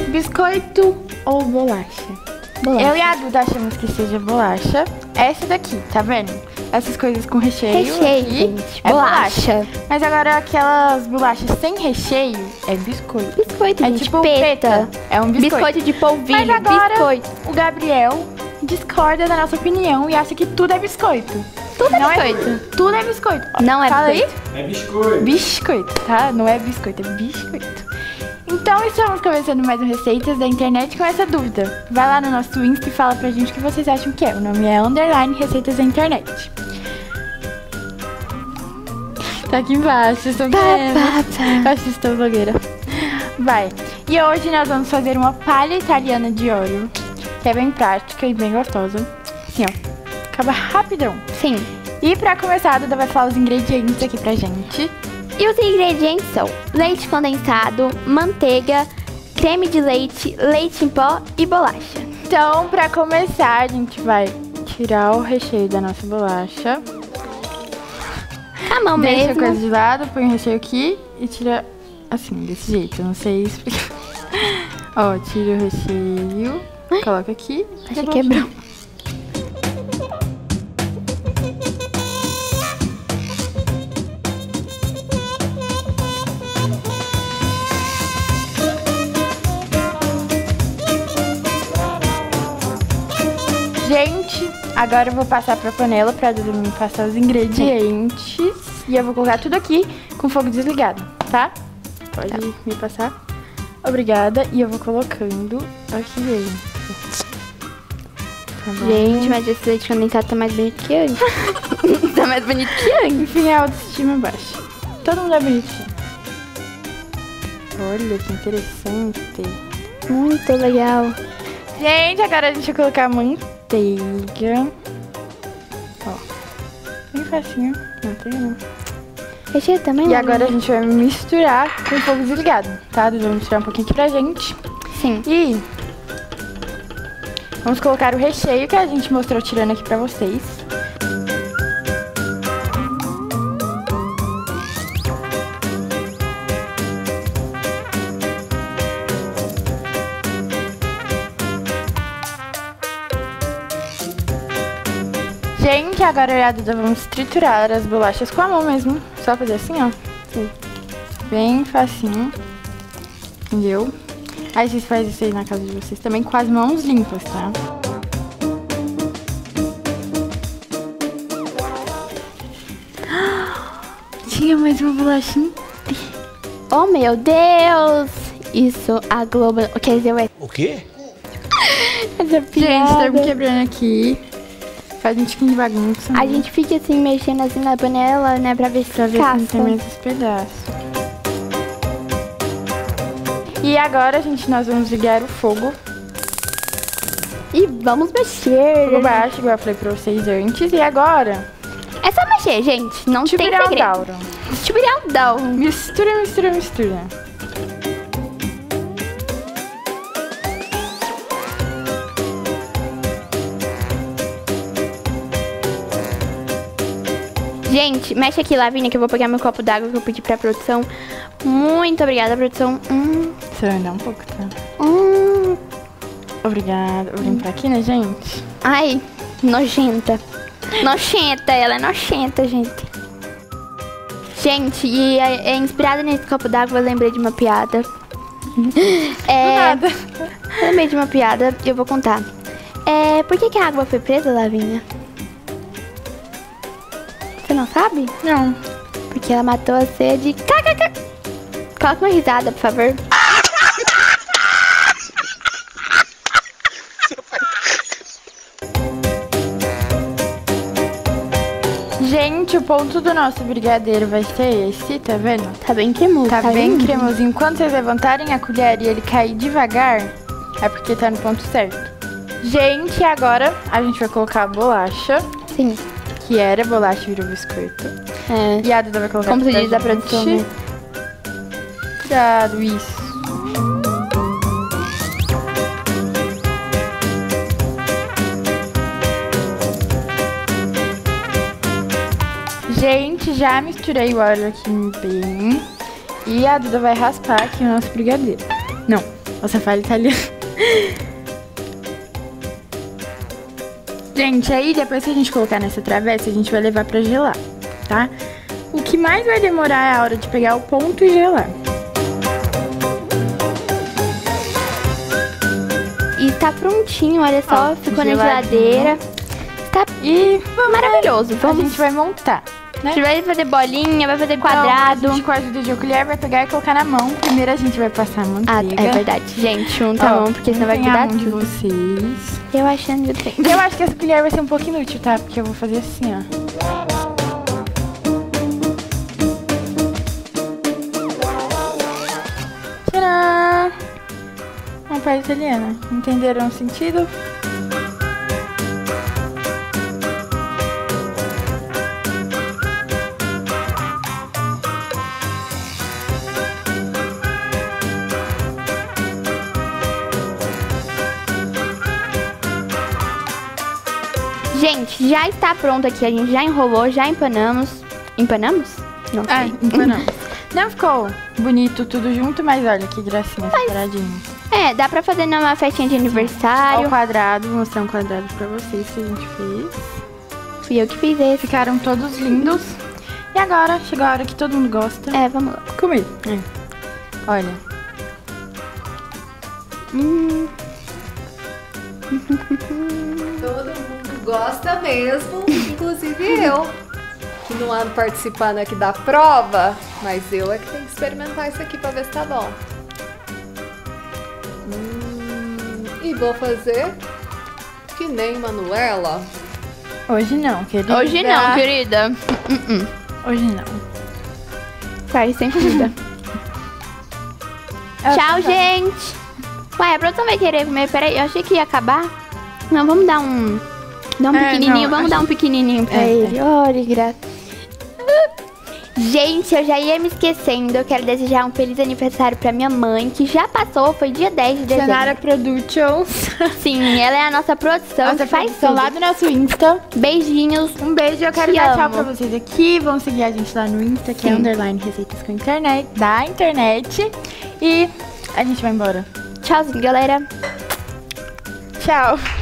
biscoito ou bolacha? Bolacha. Eu e a Duda achamos que seja bolacha. Essa daqui, tá vendo? Essas coisas com recheio. Recheio, aqui gente. é Bolacha. Mas agora aquelas bolachas sem recheio é biscoito. Biscoito, É gente. tipo peta. É um biscoito. Biscoito de polvilho. Mas agora biscoito. o Gabriel discorda da nossa opinião e acha que tudo é biscoito. Tudo é Não biscoito. tudo é biscoito. Ó, Não é fala biscoito? aí. É biscoito. Biscoito, tá? Não é biscoito, é biscoito. Então estamos começando mais um Receitas da Internet com essa dúvida. Vai lá no nosso Insta e fala pra gente o que vocês acham que é. O nome é _ Receitas da Internet. Tá aqui embaixo, vocês estão vendo? Assistam blogueira. Vai. E hoje nós vamos fazer uma palha italiana de óleo, que é bem prática e bem gostosa. Assim, ó. Acaba rapidão. Sim. E pra começar, a Duda vai falar os ingredientes aqui pra gente. E os ingredientes são leite condensado, manteiga, creme de leite, leite em pó e bolacha. Então, pra começar, a gente vai tirar o recheio da nossa bolacha. A mão Deixa a mesmo. coisa de lado, põe o recheio aqui e tira assim, desse jeito. Eu não sei explicar. Ó, tira o recheio, coloca aqui. Acho que quebrou. Gente, agora eu vou passar pra panela pra Duda me passar os ingredientes. E eu vou colocar tudo aqui com o fogo desligado, tá? Pode me passar. Obrigada. E eu vou colocando aqui dentro. Tá bom? Gente, mas esse leite condensado tá mais bonito que antes. Tá mais bonito que antes. Enfim, a autoestima baixa. Todo mundo é bonitinho. Olha que interessante. Muito legal. Gente, agora a gente vai colocar a manteiga. Ó. Bem facinho. Manteiga não. Recheio também E não, agora a né? gente vai misturar com o fogo desligado, tá? Vamos misturar um pouquinho aqui pra gente. Sim. E vamos colocar o recheio que a gente mostrou tirando aqui pra vocês. Gente, agora eu e a Duda vamos triturar as bolachas com a mão mesmo. Só fazer assim, ó. Sim. Bem facinho. Entendeu? Aí vocês fazem isso aí na casa de vocês também com as mãos limpas, tá? Tinha mais uma bolachinha. Oh, meu Deus. Isso, a Globo... Quer dizer, O quê? essa Gente, piada. estamos quebrando aqui. Faz um tiquinho de bagunça. A gente fica assim, mexendo assim na panela, né, pra ver se Pra ver se não tem casca. mais esses pedaços. E agora, gente, nós vamos ligar o fogo. E vamos mexer. Fogo baixo, igual eu falei pra vocês antes. E agora, É só mexer, gente. Não tem virar o segredo. dauro. Chubiraldão. Mistura, mistura, mistura. Gente, mexe aqui, Lavínia, que eu vou pegar meu copo d'água que eu pedi pra produção. Muito obrigada, produção. Você vai andar um pouco, tá? Obrigada. Vou vir pra aqui, né, gente? Ai, nojenta. Nojenta, ela é nojenta, gente. Gente, e inspirada nesse copo d'água, eu lembrei de uma piada. Nada. Eu lembrei de uma piada e eu vou contar. Por que a água foi presa, Lavínia? Você não sabe? Não. Porque ela matou a sede. Coloca uma risada, por favor. Gente, o ponto do nosso brigadeiro vai ser esse, tá vendo? Tá bem cremoso. Tá bem vendo? cremosinho. Quando vocês levantarem a colher e ele cair devagar, é porque tá no ponto certo. Gente, agora a gente vai colocar a bolacha, Sim. que era bolacha virou biscoito. É. E a Duda vai colocar Como se pra diz a gente. produção, né? Cuidado, isso. Gente, já misturei o óleo aqui bem. E a Duda vai raspar aqui o nosso brigadeiro. Não, Você fala italiano. Gente, aí depois que a gente colocar nessa travessa, a gente vai levar pra gelar, tá? O que mais vai demorar é a hora de pegar o ponto e gelar. E tá prontinho, olha só, Ó, ficou na geladinho. geladeira. Tá maravilhoso. A gente vai montar, A né? gente vai fazer bolinha, vai fazer Então, quadrado. a gente, com a ajuda de colher, vai pegar e colocar na mão. Primeiro a gente vai passar a Ah, manteiga. é verdade. Gente, junta a Ó, mão, porque senão vai juntem a grudar mão de tudo. vocês. Eu achando que tem. Eu acho que essa colher vai ser um pouco inútil, tá? Porque eu vou fazer assim, ó. Tcharam! Uma parte italiana. Entenderam o sentido? Gente, já está pronto aqui. A gente já enrolou, já empanamos. Empanamos? Não sei. Ah, empanamos. Não ficou bonito tudo junto, mas olha que gracinha, separadinho. É, dá pra fazer numa festinha de Olha aniversário. o quadrado, vou mostrar um quadrado pra vocês que a gente fez. Fui eu que fiz esse. Ficaram todos lindos. E agora, chegou a hora que todo mundo gosta. É, vamos lá. Comer. Olha. Todo mundo gosta mesmo, inclusive eu, que não ando participando aqui da prova, mas eu é que tenho que experimentar isso aqui pra ver se tá bom. E vou fazer que nem Manuela. Hoje não, querida. Hoje não, querida. Hoje não. Faz sem comida. Tchau, gente. Ué, a produção vai querer comer. Peraí, eu achei que ia acabar. Não, vamos dar um... Dar um pequenininho, não, vamos dar um pequenininho pra ele. Olha, graça. Gente, eu já ia me esquecendo. Eu quero desejar um feliz aniversário pra minha mãe, que já passou, foi dia 10 de dezembro. Senara Productions. Sim, ela é a nossa produção, Nossa, que faz produção tudo. lá do nosso Insta. Beijinhos. Um beijo, eu quero Te dar tchau amo. pra vocês aqui. Vão seguir a gente lá no Insta, que é Sim. _receitas com internet, da internet. E a gente vai embora. Tchauzinho, galera. Tchau.